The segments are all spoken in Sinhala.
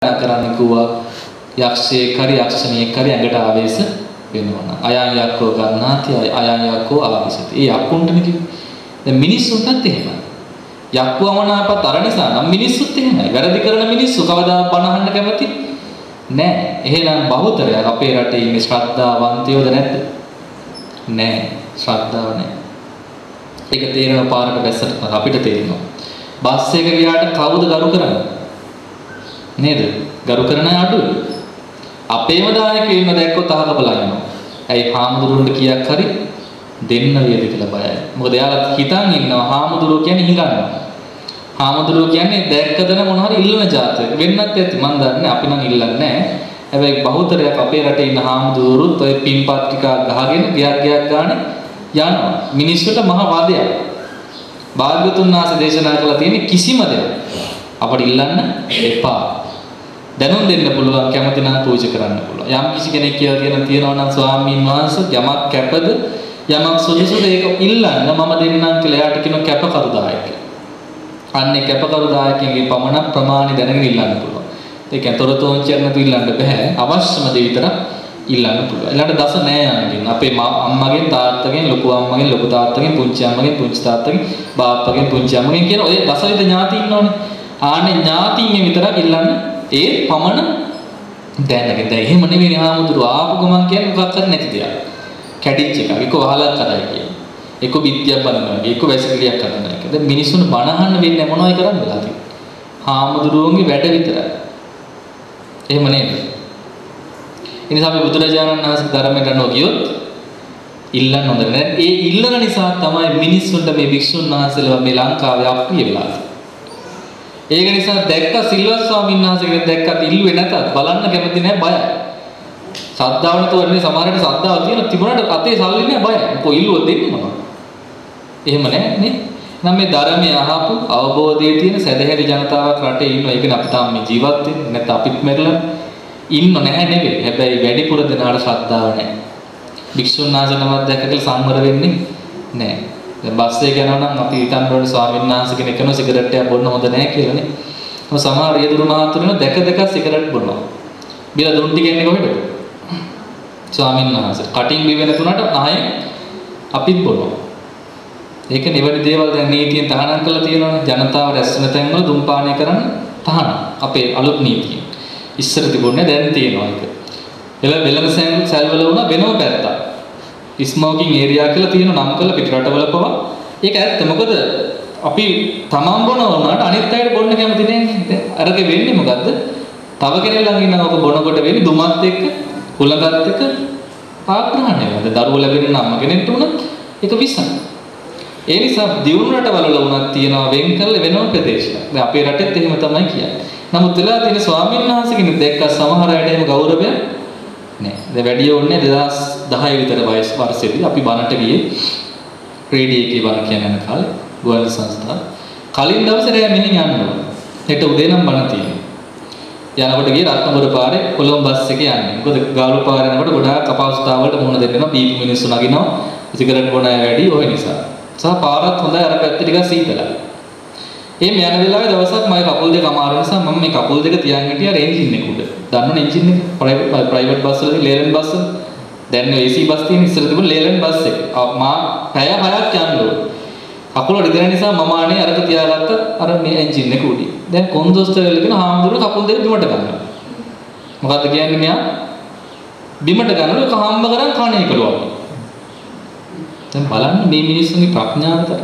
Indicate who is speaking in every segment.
Speaker 1: කරන්න කිව්වා යක්ෂයෙක් හරි යක්ෂණියෙක් හරි ඇඟට ආවේශ වෙනවා. අයං යක්කෝ ගන්නාති අයං යක්කෝ ආවේශති. ඒ යක්කුන්ටනේ කිව්වේ. දැන් මිනිස්සුන්ටත් එහෙමයි. යක්කුවමනාපත් අර නිසා නම් මිනිස්සුත් එහෙමයි. වැරදි කරන මිනිස්සු කවදා බණ අහන්න කැමති නෑ. එහෙනම් බහුතරයක් අපේ රටේ ඉන්නේ ශ්‍රද්ධාවන්තයෝද නැද්ද? නෑ. ශ්‍රද්ධාව නෑ. ඒක තේරෙන පාරක බැස්සට අපිට තේරෙනවා. බස් එක ගියාට කවුද ගරු කරන්නේ? නේද? ගරු කරන අය අඩුයි. අපේම දායකයෝ ඉන්න දැක්කොත් අහක බලනවා. ඇයි හාමුදුරුවන්ට කීයක් හරි දෙන්න වේද කියලා බයයි. මොකද එයාලා හිතන් ඉන්නවා හාමුදුරුවෝ කියන්නේ හිඟන්නවා. හාමුදුරුවෝ කියන්නේ දැක්කදන මොන හරි ඉල්ලන જાතක. වෙන්නත් ඇති මන් දන්නේ අපි නම් ඉල්ලන්නේ නැහැ. හැබැයි බහුතරයක් අපේ රටේ ඉන්න හාමුදුරුවෝත් ඔය පින්පත් ටික ගහගෙන ගියක් ගානේ යනවා. මිනිස්සුන්ට මහ වාදයක්. භාග්‍යවතුන් වහන්සේ දේශනා කළා තියෙන්නේ කිසිම දෙයක් අපට ඉල්ලන්න එපා. දැනුම් දෙන්න පුළුවන් කැමති නම් පූජා කරන්න පුළුවන්. යම් කිසි කෙනෙක් කියලා තියෙනවා නම් ස්වාමීන් වහන්සේ යමක් කැපද යමක් සුදුසුද ඒක ඉල්ලන්න මම දෙන්නම් කියලා එයාට කියන කැපකරුදායක. අන්නේ කැපකරුදායකගේ පමණ ප්‍රමාණි දැනගෙන ඉල්ලන්න පුළුවන්. ඒ කියන්නේ තොරතෝංචියක් නැතුව ඉල්ලන්න බෑ. අවශ්‍යම දේ විතරක් ඉල්ලන්න පුළුවන්. ඊළඟට දස නෑ යන්නේ. අපේ අම්මගෙන් තාත්තගෙන් ලොකු අම්මගෙන් ලොකු තාත්තගෙන් පුංචි අම්මගෙන් පුංචි තාත්තගෙන් බාප්පගෙන් පුංචි අම්මගෙන් කියන ඔය දසවිධ ඥාති ඉන්නෝනේ. ආන්නේ ඥාතියින් විතරක් ඉල්ලන්න ඒ පමණ දැනගෙන. දැන් එහෙම නෙවෙයි හාමුදුරුවෝ ආපු ගමන් කියන්නේ මොකක් කරන්නේ නැති දෙයක්. කැඩිච්ච එකක්. ඒක වහලක් කරයි කියන්නේ. ඒක විද්‍යාව බලනවා. ඒක වැසිකිලියක් කරනවා. ඒක දැන් මිනිස්සුන්ට බණ අහන්න වෙන්නේ මොනවයි කරන්න වෙලා තියෙන්නේ. හාමුදුරුවෝගේ වැඩ විතරයි. එහෙම නේද? ඉතින් අපි බුදුරජාණන් වහන්සේ ධර්මයට නොගියොත් ඉල්ලන්න හොඳ නැහැ. ඒ ඉල්ලන නිසා තමයි මිනිස්සුන්ට මේ වික්ෂුන් වහන්සේලා මේ ලංකාවේ අප්‍රිය වෙලා තියෙන්නේ. ඒක නිසා දැක්ක සිල්වත් ස්වාමීන් වහන්සේ කෙනෙක් දැක්කත් ඉල්ලුවේ නැතත් බලන්න කැමති නැහැ බයයි. ශ්‍රද්ධාවන තෝරන්නේ සමහරට ශ්‍රද්ධාව තියෙන තිබුණාට අතේ සල්ලි නැහැ බයයි. මොකෝ ඉල්ලුවොත් දෙන්නේ මොනවද? එහෙම නැහැ නේ. නම් මේ ධර්මයේ අහපු අවබෝධයේ තියෙන සැදැහැති ජනතාවක් රටේ ඉන්නවා. ඒකනේ අපි තාම මේ ජීවත් වෙන්නේ. නැත්නම් අපිත් මෙරලා ඉන්න නැහැ නෙවෙයි. හැබැයි වැඩිපුර දෙනාට ශ්‍රද්ධාව නැහැ. භික්ෂුන් වහන්සේ නමක් දැකලා සංවර වෙන්නේ නැහැ. දැන් බස් එකේ යනවා නම් අපි හිතන්න ඕනේ ස්වාමීන් වහන්සේ කෙනෙක් කරන සිගරට් එකක් බොන්න හොඳ නැහැ කියලානේ. මොකද සමහර රියදුරු මහතුරුන දැක සිගරට් බොනවා. බිල දුන් ටික එන්නේ කොහෙද? ස්වාමීන් වහන්සේ කටින් බිවෙන තුනට ආයේ අපිත් බොනවා. ඒක නිවැරදි දේවල් දැන් නීතියෙන් තහනම් කරලා තියෙනවානේ. ජනතාව රැස් වෙන තැන්වල දුම්පානය කරන්න තහනම්. අපේ අලුත් නීතිය. ඉස්සර තිබුණේ දැන් තියෙනවා ඒක. වෙළඳ සැල්වල වුණා වෙනම පැත්තක්. ස්මෝකින් ඒරියා කියලා තියෙන නම් කරලා පිට රටවල පවා ඒක ඇත්ත. මොකද අපි තමන් බොනවා වුණාට අනිත් අයට බොන්න කැමති නැහැ. අරක වෙන්නේ මොකද්ද? තව කෙනෙක් ළඟ ඉන්නවක බොනකොට වෙන්නේ දුමත් එක්ක කුලගත් එක්ක ආග්‍රහණය වෙනවා. දරුවෝ ලැබෙන නම් කෙනෙක්ට උනත් ඒක විසක්. ඒ නිසා දියුණු රටවල වුණත් තියෙනවා වෙන් කරලා වෙනම ප්‍රදේශයක්. දැන් අපේ රටෙත් එහෙම තමයි කියන්නේ. නමුත් වෙලා තියෙන ස්වාමීන් වහන්සේ කෙනෙක් දැක්ක සමහර අයට එහෙම ගෞරවයක් නෑ. දැන් වැඩි ඕනේ 2010 විතර වර්ෂෙදී අපි බණට ගියේ රේඩියෝ එකේ බණ කියන යන කාලේ ගුවන් සංස්ථාව. කලින් දවසේ රෑ මෙහෙන් යන්න ඕන. හෙට උදේ නම් බණ තියෙනවා. යනකොට ගියේ රත්නපුර පාරේ කොළඹ බස් එකේ යන්නේ. මොකද ගාලු පාරේ යනකොට ගොඩාක් අපහසුතාව වලට මුහුණ දෙන්නවා. බීපු මිනිස්සු නගිනවා. සිගරට් බොන අය වැඩි ওই නිසා. සහ පාරත් හොඳයි අර පැත්ත ටිකක් සීතලයි. එහෙම යන වෙලාවේ දවසක් මගේ කකුල් දෙක අමාරු නිසා මම මේ කකුල් දෙක තියන් හිටියා එන්ජින් එක උඩ. දන්නවනේ එන්ජින් එක? ප්‍රයිවට් බස් වලදී ලේලන් බස් වල. දැන් AC බස් තියෙන ඉස්සර තිබුණ ලේලන් බස් එක. මා පැය 6ක් යන්න ඕන. කකුල රිදෙන නිසා මම අනේ අරක තියාගත්ත අර මේ එන්ජින් එක උඩින්. දැන් කොන්දොස්තරල කියන හාමුදුරුවෝ කකුල් දෙක බිමට ගන්නවා. මොකද්ද කියන්නේ මෙයා? බිමට ගන්නකොට ඒක හම්බ කරන් කණේ කරුවා. දැන් බලන්න මේ මිනිස්සුන්ගේ ප්‍රඥාවතර.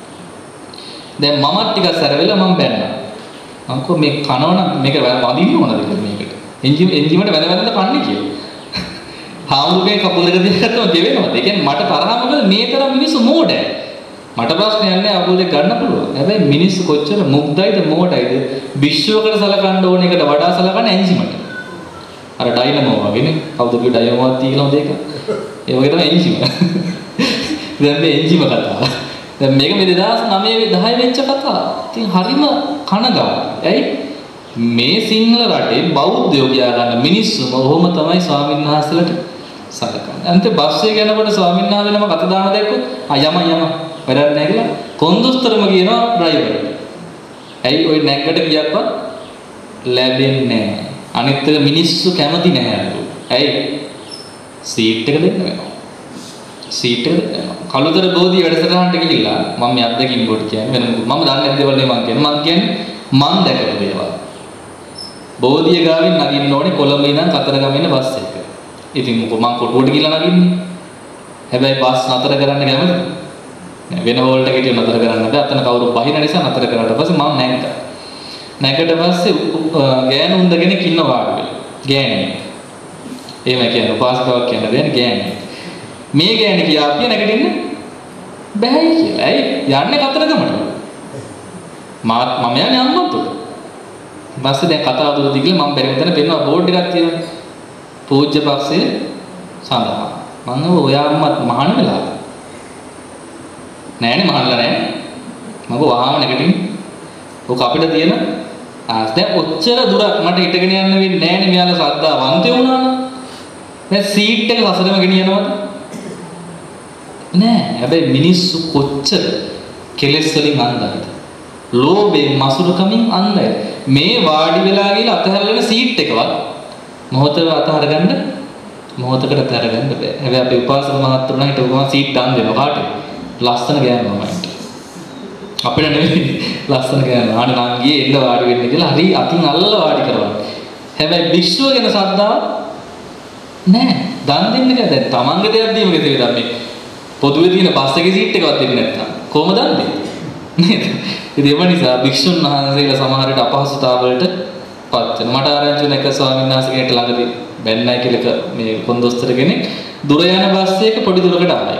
Speaker 1: දැන් මමත් ටිකක් සැර වෙලා මම බැන්නා. මම කො මේ කනවනම් මේක වදින්න ඕනද කියලා මේකට. එන්ජිමට වැඳ කන්නේ කියලා. හාමුදුරුවෝ කකුල් දෙක දිහාටම ගෙවෙනවා. ඒ කියන්නේ මට තරහ මොකද මේ තරම් මිනිස්සු මෝඩයි. මට ප්‍රශ්නයක් නැහැ කකුල් දෙක ගන්න පුළුවන්. හැබැයි මිනිස්සු කොච්චර මුග්ධයිද මෝඩයිද විශ්වයකට සලකන්න ඕන එකට වඩා සලකන්නේ එන්ජිමට. අර ඩයිනමෝ වගේනේ. කවුද කිව්ව ඩයිනමෝක් තියෙනවද ඒක? ඒ වගේ තමයි එන්ජිම. දැන් මේ එන්ජිම කතාව. දැන් මේක මේ 2009 10 වෙච්ච කතාව. ඉතින් හරිම කනගාටුයි. ඇයි? මේ සිංහල රටේ බෞද්ධයෝ කියා ගන්න මිනිස්සුම ඔහොම තමයි ස්වාමීන් වහන්සේලාට සලකන්නේ. අන්තිම බස් එකේ යනකොට ස්වාමීන් වහන්සේලම කත දාන දැක්කොත් යම වැඩක් නැහැ කියලා කොන්දොස්තරම කියනවා ඩ්‍රයිවර්ට. ඇයි ওই නැග්ගට ගියක්වත් ලැබෙන්නේ නැහැ. අනිත් එක මිනිස්සු කැමති නැහැලු. ඇයි? සීට් එක දෙන්න වෙනවා. සීට් එක දෙන්න. කළුතර බෝධි වැඩසටහනට ගිහිල්ලා මම මේ අත්දැකීම් කොට කියන්නේ වෙන මම දන්නේ දේවල් නේ මම කියන්නේ මං දැකපු දේවල්. බෝධිය ගාවින් නගින්න ඕනේ කොළඹ ඉඳන් කතරගම යන බස් එක. ඉතින් මොකෝ මං කොටුවට ගිහලා නගින්නේ. හැබැයි බස් නතර කරන්න කැමතිද? වෙන හෝල්ට එකේ නතර කරන්න බෑ. අතන කවුරු බහින නිසා නතර කරාට පස්සේ මම නැග්ගා. නැගිට පස්සේ ගෑනුන් දෙකෙනෙක් ඉන්නවා වාගේ. ගෑණි. එහෙම කියන උපාසකාවක් කියන දෙන්නේ ගෑණි. මේ ගෑණි කියා අපි නැගිටින්න බෑයි කියලා. ඇයි? යන්නේ කතරගමට. මම යන්නේ අම්මන්තොට. ඊපස්සේ දැන් කතාව දුර දිගල මම බැරි මෙතන පෙන්නවා බෝඩ් එකක් තියෙනවා. පූජ්‍ය පක්ෂයේ සඳහා. මම ඔයා අම්මත් මහාන වෙලා. නෑනේ මහල්ලා නෑ. මම වහාම නැගිටින්නේ. ඔක අපිට තියෙන දැන් ඔච්චර දුරක් මට හිටගෙන යන්න වෙන්නේ නෑනේ මෙයාලා ශ්‍රද්ධාවන්තය වුණා නම්. දැන් සීට් එක හසරම ගෙනියනවද? නෑ. හැබැයි මිනිස්සු කොච්චර කෙලෙස් වලින් අන්ධයිද? ලෝභයෙන් මසුරුකමින් අන්ධයි. මේ වාඩි වෙලා ගිහලා අතහැරගෙන සීට් එකවත් මොහොතක අතහරගන්න මොහොතකට අතහරගන්න බෑ. හැබැයි අපේ උපාසක මහත්තුරුණා හිටපු ගමන් සීට් දාන්න දෙනවා කාටද? ලස්සන ගෑනුමයින්ට. අපිට නෙවෙයි ලස්සන ගෑනු. ආන නම් ගියේ එන්න වාඩි වෙන්න කියලා හරි අතින් අල්ලලා වාඩි කරවන්න. හැබැයි භික්ෂුව ගැන ශ්‍රද්ධාව නෑ. දන් දෙන්න කියලා දැන් තමන්ගේ දෙයක් දීම ගෙතේ දැන් මේ පොදුවේ තියෙන බස් එකේ සීට් එකවත් දෙන්නේ නැත්තම් කොහොමද දන්නේ? නේද? ඉතින් ඒ නිසා භික්ෂුන් වහන්සේලා සමහර විට අපහසුතාවලට පත් වෙනවා. මට ආරංචි වෙන එක ස්වාමීන් වහන්සේ කෙනෙක් ළඟදී බැන්නයි කියලා මේ කොන්දොස්තර කෙනෙක් දුර යන බස් එක පොඩි දුරකට ආවයි.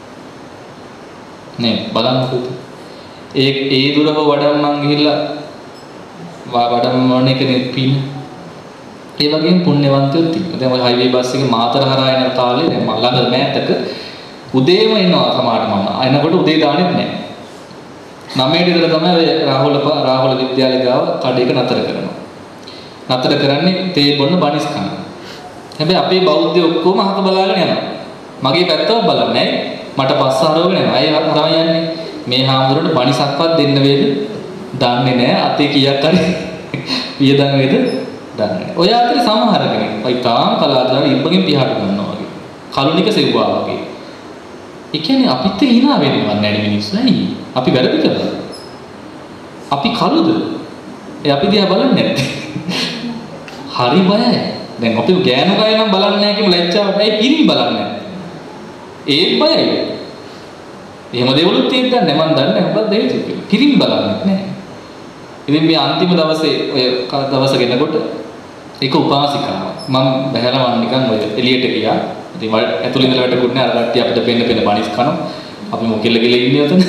Speaker 1: නේ බලන්නකෝ. ඒ දුරව වඩම්මන් ගිහිල්ලා වඩම්මන එකනේ පින්. ඒ වගේම පුණ්‍යවන්තයෝ තිබ්බා. දැන් ඔය හයිවේ බස් එකේ මාතර හරහා යන කාලේ දැන් මම ළඟ මෑතක උදේම එනවා සමහරට මම. එනකොට උදේ දාන්නෙත් නැහැ. 9ට විතර තමයි ඔය රාහුල විද්‍යාලය ගාව කඩේක නතර කරනවා. නතර කරන්නේ තේ බොන්න බනිස් කන. හැබැයි අපේ බෞද්ධයෝ ඔක්කොම අහක බලාගෙන යනවා. මගේ පැත්තව බලන්නේ නැහැ. මට පස්ස හරවගෙන යනවා. අය හරව යන්නේ. මේ හාමුදුරන්ට බනිසක්වත් දෙන්න වේද? දන්නේ නැහැ. අතේ කීයක් හරි වියදම් වේද? දන්නේ නැහැ. ඔය අතරේ සමහර කෙනෙක් ඔය තාම කලාතුරකින් ඉබ්බගෙන් පියාට ගන්නවා වගේ. කලුනික සෙව්වා වගේ. ඒ කියන්නේ අපිත් hina වෙන්නවත් නැහැ මිනිස්සු නෑ. අපි වැරදි කරලා. අපි කලුද? අපි දිහා බලන්නේ නැත්තේ. හරි බයයි. දැන් අපි ගෑනු ගය නම් බලන්නේ නැහැ කියමු ලැජ්ජාවට. ඒ පිරිමි බලන්නේ නැහැ. ඒත් බයයි. එහෙම දේවලුත් තියෙද්දන්නේ මම දන්නේ මොකක්ද හේතුව කියලා. පිරිමි බලන්නේ නැහැ. ඉතින් මේ අන්තිම දවසේ ඔය දවස ගෙනකොට එක උපාසිකාවක් මම බහැලා මම නිකන් ඔය එළියට ගියා. ඉතින් ඇතුළේ ඉඳලා වැටුනේ නැහැ. අර කට්ටිය අපිට පෙන්න බණිස් කනවා. අපි මොකෙල්ල ඉන්නේ උතන.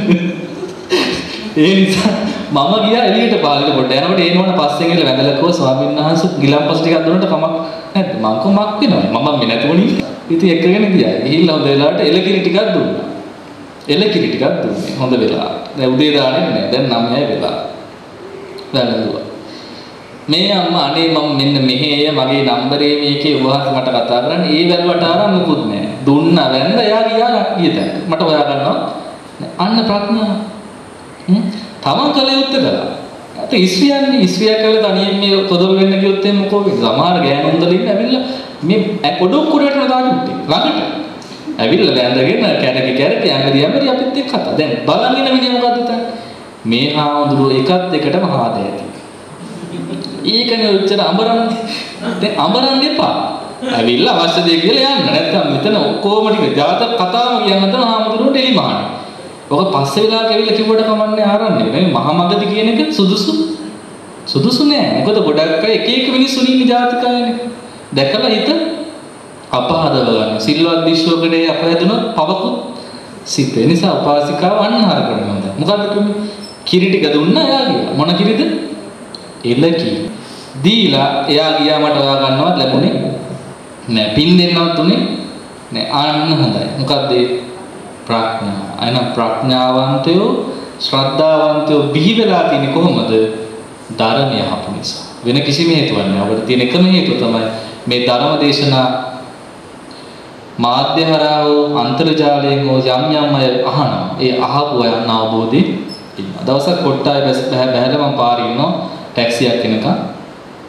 Speaker 1: ඒ නිසා මම ගියා එළියට පාලෙට පොඩ්ඩ යනකොට එනවනේ පස්සෙන් ගිහලා වැඳලා කිව්වා ස්වාමීන් වහන්සේ ගිලම්පස් ටිකක් දුන්නට කමක් නැද්ද? මං කොමක් වෙනවා. මම මේ නැතුණි. ඉතින් එක්කගෙන ගියා. ගිහිල්ලා හොඳ වෙලාවට එලකිරි ටිකක් දුන්නා. එලකිරි ටිකක් දුන්නේ හොඳ වෙලාවට. දැන් උදේ දාන්නේ නැහැ. දැන් 9යි වෙලා. වැළඳුවා. මේ අම්මා අනේ මම මෙන්න මෙහෙය මගේ නම්බරේ මේකේ උවහස් මට කතා කරන්න. ඒ වැළුවට ආරම් මුකුත් නැහැ. දුන්නා වැඳ එයා ගියා මට හොයා ගන්නවා. අන්න ප්‍රඥාව. තමන් කල යුත්තේ කළා. අත ඉස්වියක් කළා තනියෙන් මේ තොදල් වෙන්න ගියොත් එන්නේ මොකෝ වෙන්නේ? සමහර ගෑනුන්දල ඉන්න ඇවිල්ලා මේ පොඩක් කුඩට දාගුට්ටි. ළඟට. ඇවිල්ලා වැඳගෙන කැරකි යන්නදී අපිත් එක්ක කතා. දැන් බලන් ඉන්න මිනිහ මොකද්ද තන්නේ? මේ හාමුදුරුවෝ එකත් එකට මහා දෑති. ඒකනේ උච්චර අඹරන්නේ. දැන් අඹරන්න එපා. ඇවිල්ලා අවශ්‍ය දේ කියලා යන්න. නැත්නම් මෙතන ඔක්කොම ටික ජාතක කතාවම කියන්න තමයි හාමුදුරුවෝ ඩෙලි මහානේ. ඔක පස්සේ වෙලා කැවිලා කිව්වට කමන්නේ ආරන්නේ. මේ මහා මගදී කියන එක සුදුසු නෑ. මොකද ගොඩක් අය එක මිනිස්සු ඉන්නේ ජාතකයනේ. දැකලා හිත අපහදව ගන්න. සිල්වත් දිශ්වකඩේ අපහැදුනොත් පවකුත් සිත්. ඒ නිසා උපාසිකාව අන්නහර කරනවා. මොකද්ද කියන්නේ? කිරි ටික දුන්නා එයා ගියා. මොන කිරිද? එලකි. දීලා එයා ගියා මට හොයා ගන්නවත් ලැබුණේ නෑ. පින් දෙන්නවත් උනේ නෑ. ආන්න හොඳයි. මොකද්ද ඒ ප්‍රඥාව. අයනම් ප්‍රඥාවන්තයෝ ශ්‍රද්ධාවන්තයෝ බිහි වෙලා තියෙන්නේ කොහොමද? ධර්මය අහපු නිසා. වෙන කිසිම හේතුවක් නෑ. ඔබට තියෙන එකම හේතුව තමයි මේ ධර්ම දේශනා මාධ්‍ය හරහා අන්තර්ජාලයෙන් යම් අය අහනවා. ඒ අහපු අය අවබෝධي ඉන්නවා. දවසක් කොට්ටාය බැහැලා මම පාරේ ඉන්නවා ටැක්සියක් එනකන්.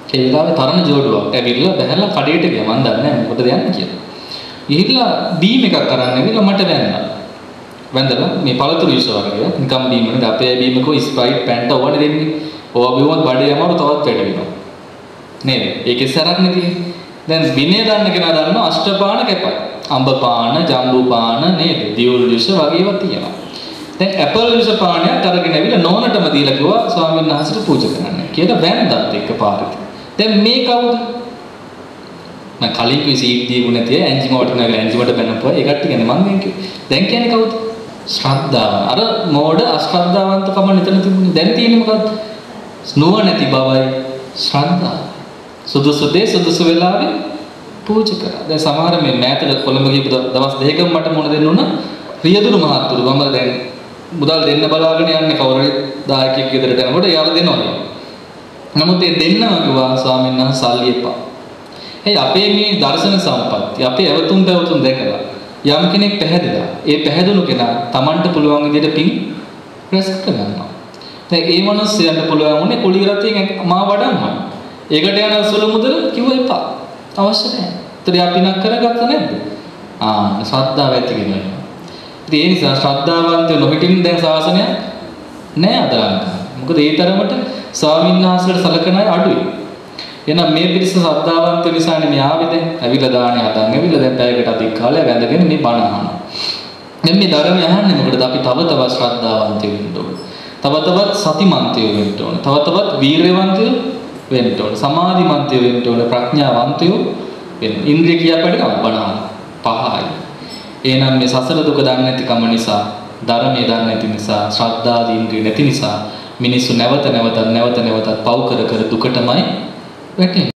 Speaker 1: ඒ වෙලාවේ තරණ ජෝඩුවක් ඇවිල්ලා බහැලා කඩේට ගියා. මම දන්නේ නැහැ මොකටද යන්නේ කියලා. ගිහිල්ලා බීම් එකක් අරන් ඇවිල්ලා මට වැන්නා. වැන්දලා මේ පළතුරු ජූස් වගේ නිකම් බීම් එකේ අපේ බීමකෝ ස්ප්‍රයිට් පැන්ට ඕවනේ දෙන්නේ. ඕවා බිව්වොත් බඩේ යමාරු තවත් වැඩි වෙනවා. නේද? ඒකේ සරක් නෙදී. දැන් විනය දන්න කෙනා දන්නවා අෂ්ටපාන කැපයි. අඹ පාන, ජම්බු පාන නේද? දියුළු ජූස් වගේ ඒවා තියෙනවා. දැන් ඇපල් ජූස් පානයක් අරගෙන ඇවිල්ලා නෝනටම දීලා කිව්වා ස්වාමීන් වහන්සේට පූජා කරන්න කියලා වැන්දත් එකපාරට. දැන් මේ කවුද? මම කලින් කිව්ව සීට් දීපු නැති ඇන්ජිමවට නගලා ඇන්ජිමට බැනපුවා. ඒ කට්ටිය කියන්නේ මම දැන් කියන්නේ කවුද? ශ්‍රද්ධාව. අර මෝඩ අශ්‍රද්ධාවන්තකම නිතර තිබුණේ. දැන් තියෙන්නේ මොකද්ද? නුවණැති බවයි ශ්‍රද්ධාව. සුදුසු දේ සුදුසු වෙලාවෙ පූජා කරා. දැන් සමහර මේ මෑතක කොළඹ ගිහපු දවස් දෙකකම මට මොන දෙන්න උන රියදුරු මහත්තුරු මම දැන් මුදල් දෙන්න බලාගෙන යන්නේ කවුරුහරි දායකයෙක් ගෙදරට යනකොට එයාලා දෙනවා. නමුත් ඒ දෙන්නම කිව්වා ස්වාමීන් වහන්සේ සල්ලි එපා. ඒ අපේ මේ දර්ශන සම්පත්තිය අපේ අවතුන් පැවතුන් දැකලා යම් කෙනෙක් පැහැදිලා ඒ පැහැදුණු කෙනා Tamanට පුළුවන් විදිහට පින් රැස් කරගන්නවා. දැන් ඒ මනුස්සයන්ට පුළුවන් උනේ කුලිය රතියෙන් මා වඩම්මයි. ඒකට යන සුළු මුදල කිව්ව එපා. අවශ්‍ය නැහැ. ඒතර යා පිනක් කරගත්ත නැද්ද? ශ්‍රද්ධාව ඇති වෙනවා. ඉතින් ඒ නිසා ශ්‍රද්ධාවන්තයෝ නොහිටින්න දැන් ශාසනයක් නැහැ අද ලංකාවේ. මොකද ඒ තරමට ස්වාමීන් වහන්සේලාට සලකන අය අඩුයි. එහෙනම් මේ පිරිස ශ්‍රද්ධාවන්ත නිසානේ මේ ආවේ දැන්. ඇවිල්ලා දාන්නේ අතන් ඇවිල්ලා දැන් පැයකට අධික කාලයක් වැඳගෙන මේ බණ අහනවා. දැන් මේ ධර්මය අහන්නේ මොකටද? අපි තව තවත් ශ්‍රද්ධාවන්තයෝ වෙන්න ඕනේ. තව තවත් සතිමන්තයෝ වෙන්න ඕනේ. තව තවත් වීරයවන්තයෝ වෙන්න ඕනේ. සමාධිමන්තයෝ වෙන්න ඕනේ. ප්‍රඥාවන්තයෝ වෙන්න. ඉන්ද්‍රිය කියාපඩ බණ පහයි. එහෙනම් මේ සසල දුක දන්නේ නැතිකම නිසා, ධර්මයේ දන්නේ නැති නිසා, ශ්‍රද්ධාදී ඉන්ද්‍රිය නැති නිසා මිනිස්සු නැවත නැවතත් පව් කර කර දුකටමයි වැටෙන්නේ.